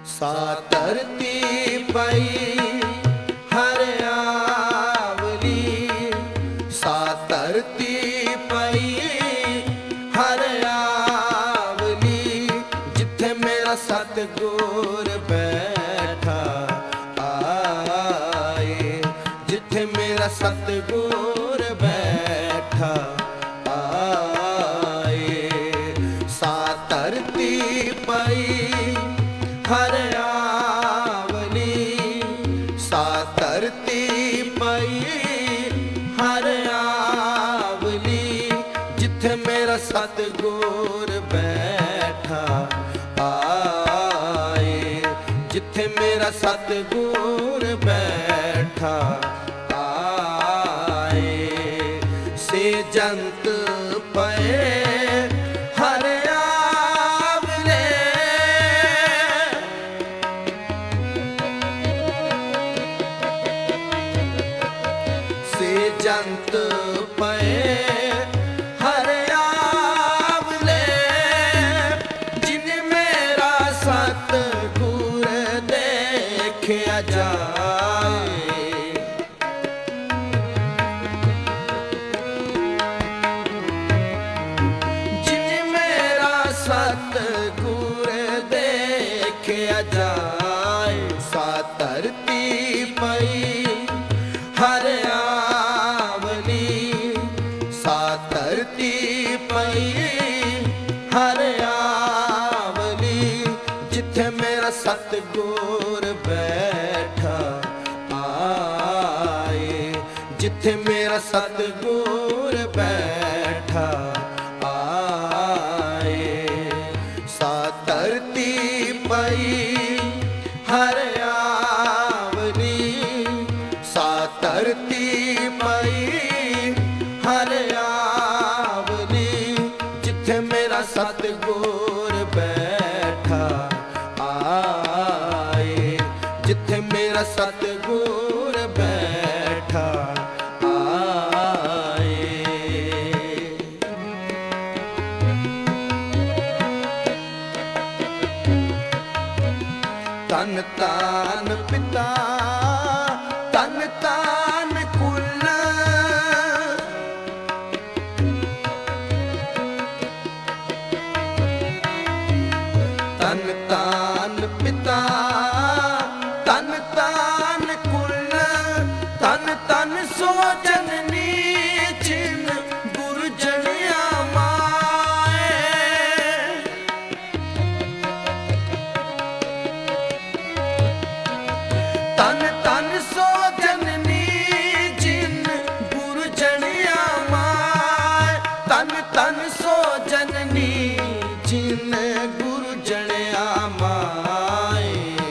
सा धरती पई हरियावली, सा धरती पई हरियावली, जिथे मेरा सतगुर बैठा आए, जिथे मेरा सतगुर बैठा आए। सा धरती पई हरियावली, सा धरती पई हरियावली, जिथे मेरा सतगुर बैठा आए, जिथे मेरा सतगुर बैठा आए। से जंत पए जंत पए हरियावले, जिन मेरा सतगुर देखिया जाए। जिन मेरा सतगुर देखिया जाए। सा धरती पई हरियावली, सा धरती पई हरियावली, जिथे मेरा सतगुर बैठा आए, जिथे मेरा सतगुर बैठा आए। सा धरती पई हरियावली, सा धरती पई हरियावली, जिथे मेरा सतगुर बैठा आए, जिथे मेरा सतगुर बैठा आए। तन तान पिता, तन तान कुल, तन तान पिता, तन तान कुल, तन तन सो जननी, जिन गुरजनिया माए। तन तन सो जननी, जिन गुरजनिया माए। तन तन सो जननी, जिन गुरजनिया माए।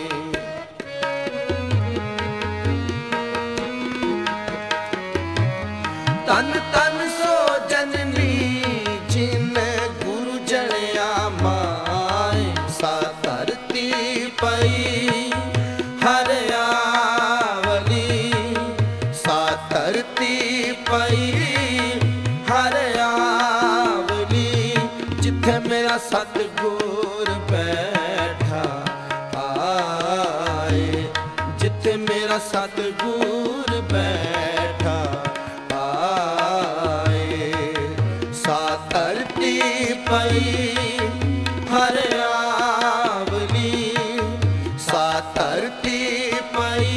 तन तन सो जननी, जिन गुरजनिया माए। सा धरती पई हरियावली, सा धरती पई हरियावली, जिथे मेरा सतगुर बैठा आए, जिथे मेरा सतगुर बैठा आए। सा धरती पई हरियावली, सा धरती पई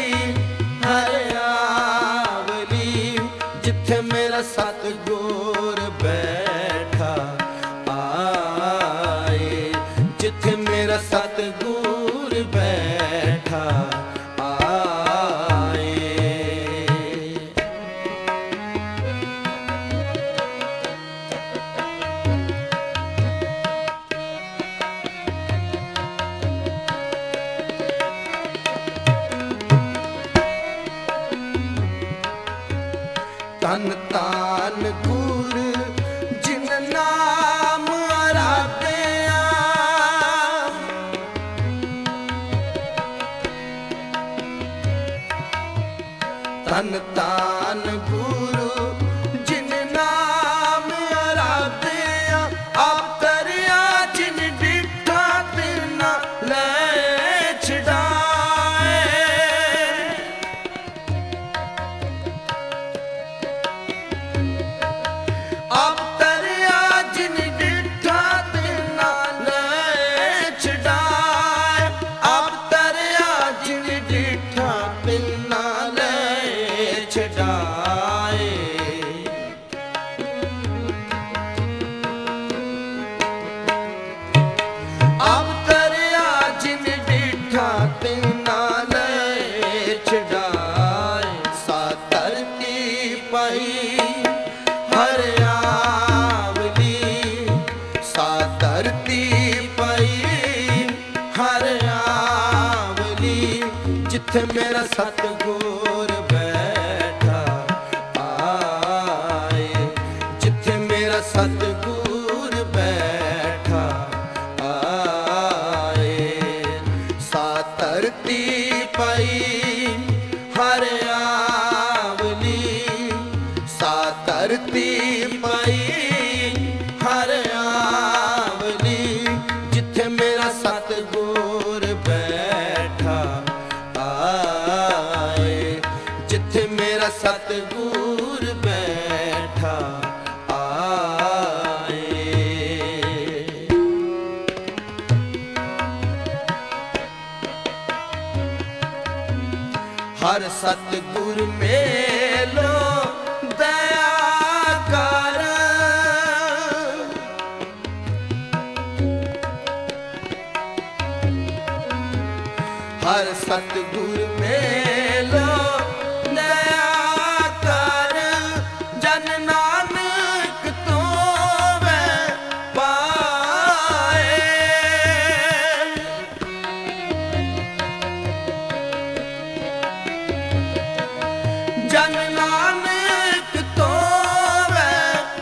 हरियावली, जिथे मेरा सतगुर बैठा आए, जिथे मेरा सतगुर बैठा आए। तन तान गुर, जिन नाम आराध्या। तन तान गुरु, जिन नाम आराध्या। आप करिया जिन डिठा तिना ले जिथे मेरा सतगुर बैठा आए, जिथे मेरा सतगुर बैठा आए। सा धरती पई हरियावली, सा धरती पई हरियावली, जिथे मेरा सतगुर बैठा आए, जिथे मेरा सतगुर बैठा आए। हर सतगुर मेलो दया कर, हर सतगुर मेलो दया कर, जन नानक तो वै पाए। जन नानक तो वै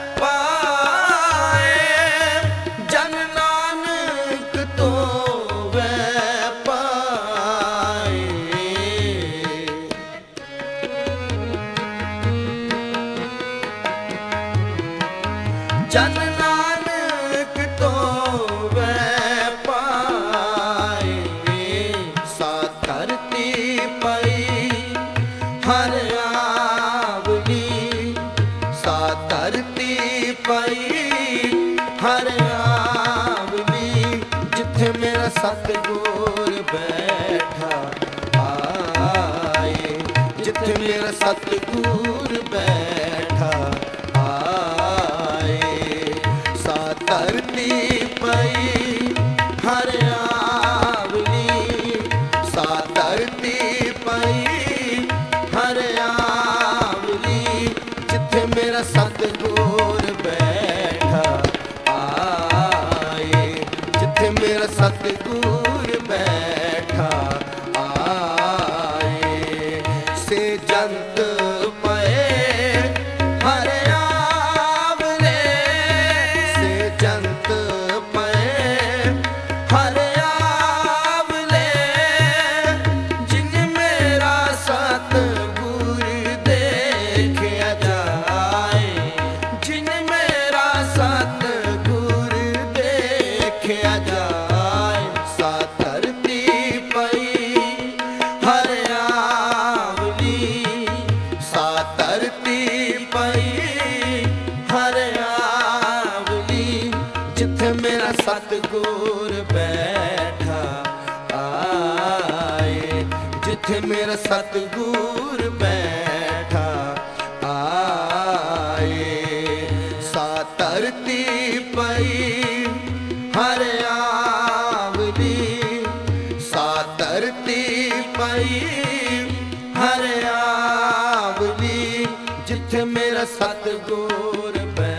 पाए, जन नानक तो वै पाए। जन नानक तो वै पाए। सा धरती पई हरियावली, सा धरती पई हरियावली, जिथे मेरा सतगुर बैठा आए, जिथे मेरा सतगुर बैठा आए। सा धरती पई हरियावली, सा धरती पई हरियावली, जिथे मेरा सतगुर बैठा आए, जिथे मेरा सतगुर बैठा आए। से जंत पए हरियावले, से जंत पए हरियावले, जिन मेरा सतगुर देखिया जाए, जिन मेरा सतगुर देखिया जाए। सा धरती पई हरियावली, सा धरती पई हरियावली, जिथे मेरा सतगुर बैठा आए, जिथे मेरा सतगुर बैठा आए। सा धरती पई हरियावली, सा धरती पई हरियावली, जिथे मेरा सतगुर बैठा